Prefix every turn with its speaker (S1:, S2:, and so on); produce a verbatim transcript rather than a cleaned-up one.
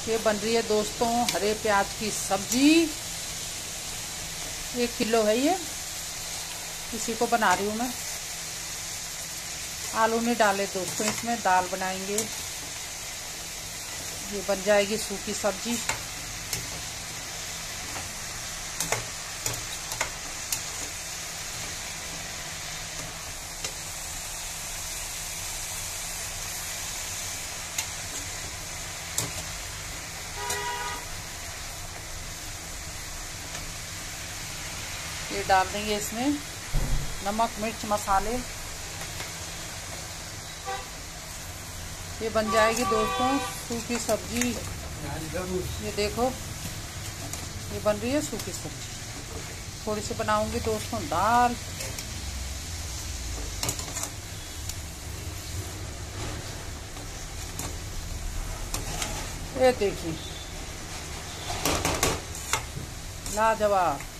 S1: ये बन रही है दोस्तों हरे प्याज की सब्जी। एक किलो है ये, इसी को बना रही हूँ मैं। आलू नहीं डाले दोस्तों, इसमें दाल बनाएंगे। ये बन जाएगी सूखी सब्जी। ये डाल देंगे इसमें नमक मिर्च मसाले। ये बन जाएगी दोस्तों सूखी सब्जी। ये देखो ये बन रही है सूखी सब्जी। थोड़ी सी बनाऊंगी दोस्तों दाल। ये देखिए लाजवाब।